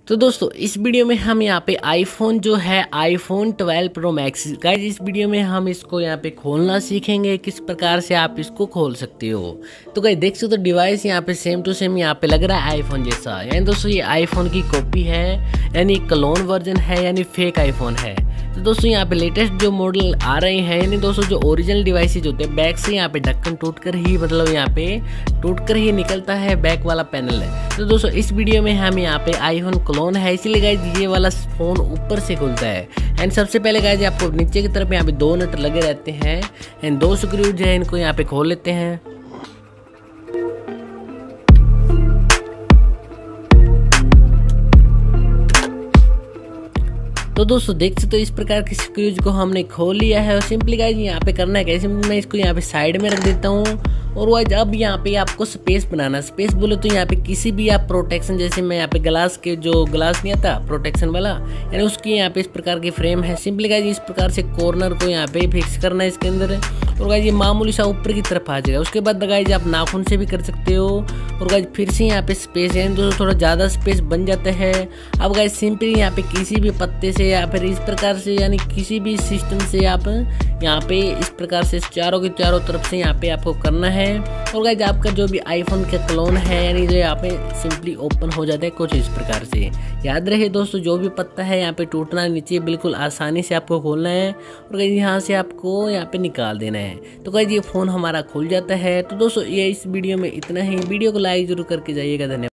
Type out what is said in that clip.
तो दोस्तों इस वीडियो में हम यहाँ पे आईफोन जो है आईफोन 12 प्रो मैक्स गाइस, इस वीडियो में हम इसको यहाँ पे खोलना सीखेंगे किस प्रकार से आप इसको खोल सकते हो। तो गाइस देख सकते हो डिवाइस यहाँ पे सेम टू सेम यहाँ पे लग रहा है आईफोन जैसा, यानी दोस्तों ये आईफोन की कॉपी है, यानी क्लोन वर्जन है, यानी फेक आईफोन है। तो दोस्तों यहाँ पे लेटेस्ट जो मॉडल आ रहे हैं, यानी दोस्तों जो ओरिजिनल डिवाइसेज होते हैं बैक से यहाँ पे ढक्कन टूट कर ही मतलब यहाँ पे टूट कर ही निकलता है बैक वाला पैनल है। तो दोस्तों इस वीडियो में हम यहाँ पे आईफोन क्लोन है, इसीलिए गाइज ये वाला फोन ऊपर से खुलता है। एंड सबसे पहले गाइज आपको नीचे की तरफ यहाँ पे दो नट लगे रहते हैं एंड दो स्क्रूज है, इनको यहाँ पे खोल लेते हैं। तो दोस्तों देख सकते हो इस प्रकार की स्क्रूज को हमने खोल लिया है और सिंपली गाइज यहाँ पे करना है कैसे, मैं इसको यहाँ पे साइड में रख देता हूँ। और वाइज अब यहाँ पे आपको स्पेस बनाना, स्पेस बोले तो यहाँ पे किसी भी आप प्रोटेक्शन, जैसे मैं यहाँ पे ग्लास के जो ग्लास नहीं आता प्रोटेक्शन वाला, यानी उसकी यहाँ पे इस प्रकार की फ्रेम है। सिंपली गाइज इस प्रकार से कॉर्नर को यहाँ पे फिक्स करना है इसके अंदर, और गाइज ये मामूली सा ऊपर की तरफ आ जाएगा। उसके बाद गाइज आप नाखून से भी कर सकते हो। और गाइज फिर से यहाँ पे स्पेस है, दोस्तों थोड़ा ज़्यादा स्पेस बन जाता है। अब गाइज सिंपली यहाँ पे किसी भी पत्ते से या फिर इस प्रकार से, यानी किसी भी सिस्टम से आप यहाँ पे इस प्रकार से चारों के चारों तरफ से यहाँ पे आपको करना है। और गाइज आपका जो भी आईफोन का क्लोन है, यानी जो यहाँ पे सिंपली ओपन हो जाता है कुछ इस प्रकार से। याद रहे दोस्तों जो भी पत्ता है यहाँ पे टूटना नीचे बिल्कुल आसानी से आपको खोलना है और गाइज यहाँ से आपको यहाँ पे निकाल देना है। तो गाइज ये फ़ोन हमारा खुल जाता है। तो दोस्तों ये इस वीडियो में इतना ही, वीडियो को लाइक जरूर करके जाइएगा। धन्यवाद।